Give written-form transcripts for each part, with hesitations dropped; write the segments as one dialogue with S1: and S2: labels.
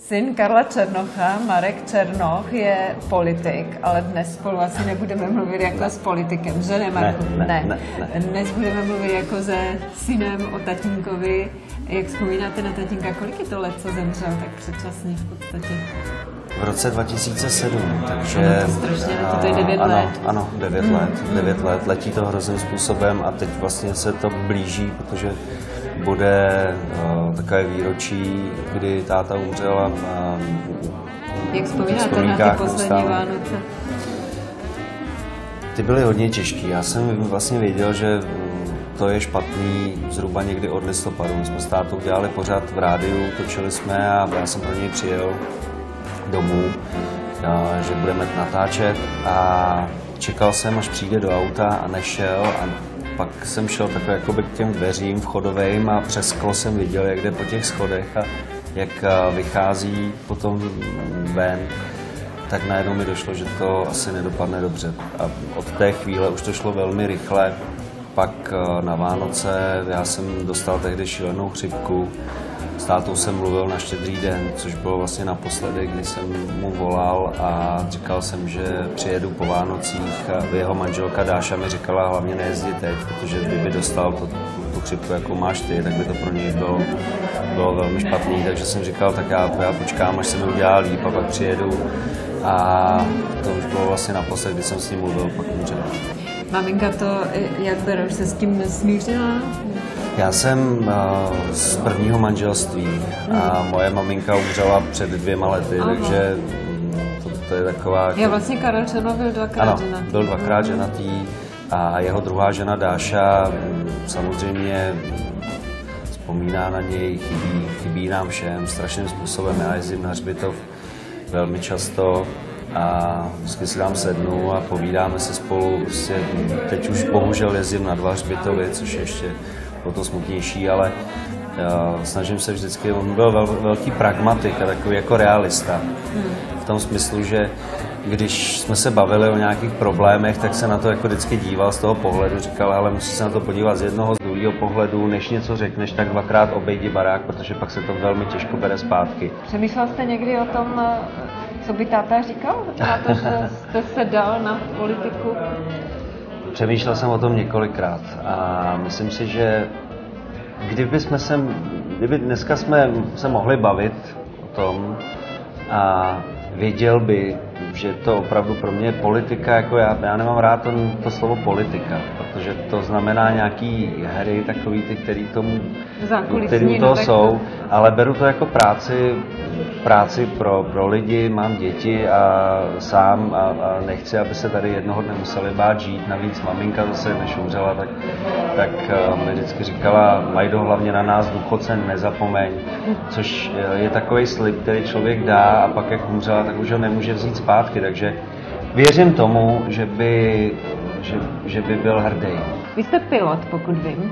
S1: Syn Karla Černocha, Marek Černoch, je politik, ale dnes spolu asi nebudeme mluvit jako s politikem, že ne, Marku?
S2: Ne.
S1: Dnes budeme mluvit jako se synem o tatínkovi. Jak vzpomínáte na tatínka, kolik je to let, co zemřel, tak předčasně v podstatě?
S2: V roce 2007, takže...
S1: No, to strašně, to je 9 let.
S2: Ano, 9 let, 9 let. Letí to hrozným způsobem a teď vlastně se to blíží, protože bude takové výročí, kdy táta umřel a
S1: jak vzpomínáte na ty poslední Vánoce?
S2: Ty byly hodně těžký. Já jsem vlastně věděl, že to je špatný zhruba někdy od listopadu. My jsme s tátou dělali pořád v rádiu, točili jsme a já jsem pro něj přijel domů, že budeme natáčet a čekal jsem, až přijde do auta a nešel a pak jsem šel takhle jakoby k těm dveřím vchodovým a přes sklo jsem viděl, jak jde po těch schodech a jak vychází potom ven, tak najednou mi došlo, že to asi nedopadne dobře. A od té chvíle už to šlo velmi rychle. Pak na Vánoce já jsem dostal tehdy šílenou chřipku. S tátou jsem mluvil na Štědrý den, což bylo vlastně naposledy, kdy jsem mu volal a říkal jsem, že přijedu po Vánocích a jeho manželka Dáša mi říkala hlavně nejezdí teď, protože kdyby dostal tu chřipku, jako máš ty, tak by to pro něj bylo velmi špatný, takže jsem říkal, tak já počkám, až se mi udělá líp a pak přijedu a to už bylo vlastně naposledy, kdy jsem s ním mluvil, pak umřel.
S1: Maminka to, jak bereš, se s tím smířila?
S2: Já jsem z prvního manželství a moje maminka umřela před 2 lety, takže to je taková...
S1: Já vlastně Karel Černoch byl dvakrát ženatý.
S2: Byl dvakrát ženatý a jeho druhá žena Dáša samozřejmě vzpomíná na něj, chybí nám všem strašným způsobem. Já jezdím na hřbitov velmi často a vždycky si tam sednu a povídáme se spolu. Prostě teď už bohužel jezdím na 2 hřbitovy, což je ještě o to smutnější, ale snažím se vždycky, on byl velký pragmatik a takový jako realista. V tom smyslu, že když jsme se bavili o nějakých problémech, tak se na to jako vždycky díval z toho pohledu, říkal, ale musí se na to podívat z jednoho, z druhého pohledu, než něco řekneš, tak 2krát obejdi barák, protože pak se to velmi těžko bere zpátky.
S1: Přemýšlel jste někdy o tom, co by táta říkal? Na to, že jste se dal na politiku?
S2: Přemýšlel jsem o tom několikrát a myslím si, že kdyby dneska jsme se mohli bavit o tom a věděl by, že to opravdu pro mě je politika, jako já nemám rád to slovo politika, protože to znamená nějaký hry, takový ty, který u toho jsou, ale beru to jako práci pro lidi, mám děti a sám a nechci, aby se tady jednoho dne museli bát žít. Navíc maminka zase, než umřela, tak mi vždycky říkala, Majdo, hlavně na nás důchodce nezapomeň, což je takový slib, který člověk dá a pak jak umřela, tak už ho nemůže vzít zpátky, takže věřím tomu, že by byl hrdý.
S1: Vy jste pilot, pokud vím.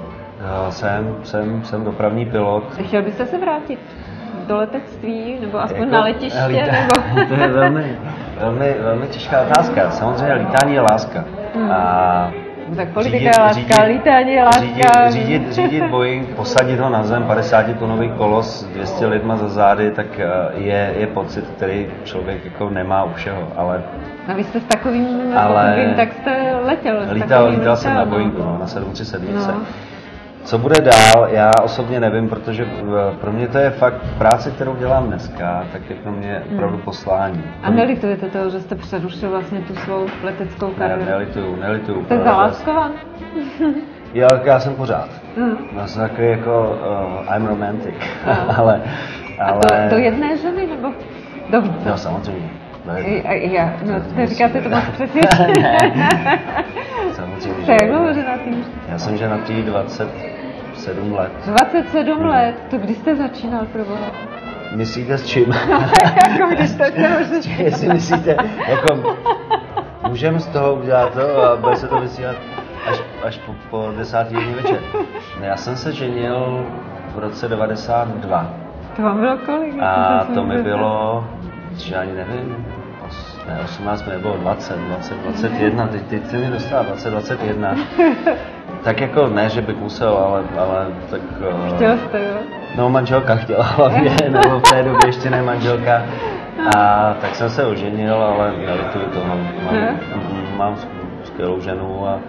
S2: Jsem dopravní pilot.
S1: Chtěl byste se vrátit do letectví, nebo aspoň na letiště? Nebo...
S2: To je velmi těžká otázka. Samozřejmě lítání je láska. A
S1: tak politika je láska, lítání je láska.
S2: Řídit Boeing, posadit ho na zem, 50-tunový kolos, 200 lidma za zády, tak je pocit, který člověk jako nemá u všeho, ale...
S1: A vy jste s takovým, vím, tak jste letěl.
S2: Lítal jsem na Boeingu, na 737. No. Co bude dál, já osobně nevím, protože pro mě to je fakt práce, kterou dělám dneska, tak je pro mě opravdu poslání.
S1: A nelitujete toho, že jste přerušil vlastně tu svou leteckou kariéru?
S2: Nelituju.
S1: Jste zaláskovan?
S2: Já jsem pořád. Já jsem takový jako I'm romantic, ale...
S1: A do jedné ženy, nebo do více?
S2: No samozřejmě.
S1: To říkáte to moc přesvědčeně.
S2: Samozřejmě,
S1: to je jak dlouho ženatý?
S2: Já jsem ženatý 27 let.
S1: 27 let? To kdy jste začínal proboha?
S2: Myslíte s čím?
S1: Jako když jste
S2: Jestli myslíte, jako můžeme z toho udělat to a bude se to vysílat až po 10. hodině večer. Já jsem se ženil v roce 92.
S1: To vám bylo kolik?
S2: A to mi bylo, že ani nevím, 18 mi nebylo 21, teď se mi dostala 21. Tak jako ne, že bych musel, ale tak...
S1: Chtěl jste, jo?
S2: No, manželka chtěla hlavně, nebo v té době ještě ne manželka. A tak jsem se oženil, ale nelituji toho. Mám skvělou ženu a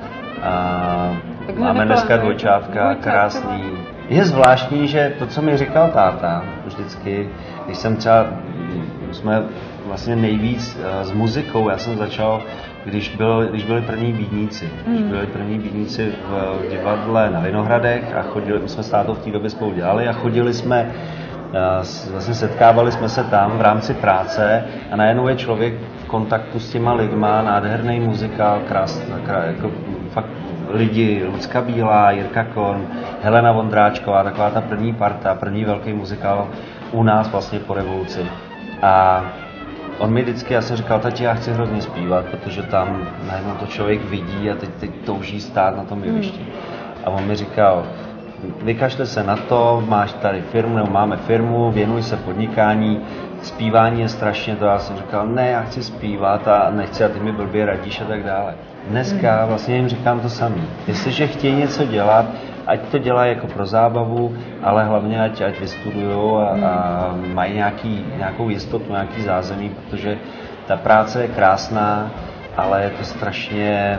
S2: máme dneska dvojčátka, krásný. Je zvláštní, že to, co mi říkal táta, vždycky, když jsme vlastně nejvíc s muzikou, já jsem začal, když byli první bídníci. Když byli první bídníci v divadle na Vinohradech a my jsme s tátou v té době spolu dělali a chodili jsme, vlastně setkávali jsme se tam v rámci práce a najednou je člověk v kontaktu s těma lidma, nádherný muzikál, jako fakt lidi, Lucka Bílá, Jirka Korn, Helena Vondráčková, taková ta první parta, první velký muzikál u nás vlastně po revoluci. A on mi vždycky, já jsem říkal, tati, já chci hrozně zpívat, protože tam najednou to člověk vidí a teď touží stát na tom jevišti. A on mi říkal, vykašle se na to, máš tady firmu, nebo máme firmu, věnuj se podnikání, zpívání je strašně to, já jsem říkal, ne, já chci zpívat a nechci a ty mi blbě radíš a tak dále. Dneska vlastně jim říkám to samé. Jestliže chtějí něco dělat, ať to dělají jako pro zábavu, ale hlavně ať vystudujou a mají nějakou jistotu, nějaký zázemí, protože ta práce je krásná, ale je to strašně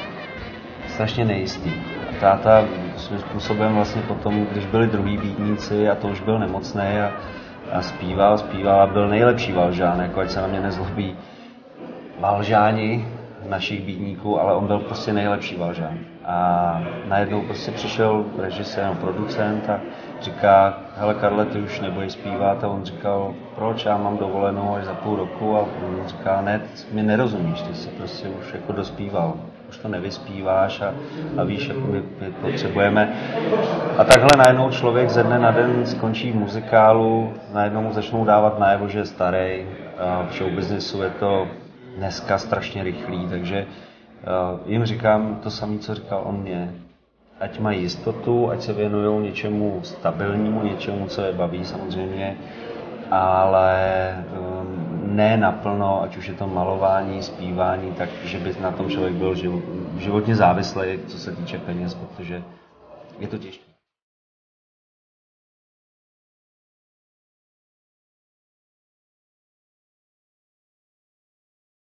S2: nejistý. A táta svým způsobem vlastně potom, když byli druhý bídníci a to už byl nemocný a zpíval a byl nejlepší valžán, jako ať se na mě nezlobí valžáni našich bídníků, ale on byl prostě nejlepší valžán. A najednou prostě přišel režisér, producent a říká, hele Karle, ty už nebudeš zpívat. A on říkal, proč, já mám dovolenou až za půl roku. A on říká, ne, ty mi nerozumíš, ty jsi prostě už jako dospíval. Už to nevyspíváš a víš, jak my potřebujeme. A takhle najednou člověk ze dne na den skončí v muzikálu, najednou mu začnou dávat najevo, že je starý. V showbiznesu je to dneska strašně rychlý, takže jim říkám to samé, co říkal on mě. Ať mají jistotu, ať se věnují něčemu stabilnímu, něčemu, co je baví samozřejmě, ale ne naplno, ať už je to malování, zpívání, tak že by na tom člověk byl životně závislý, co se týče peněz, protože je to těžké.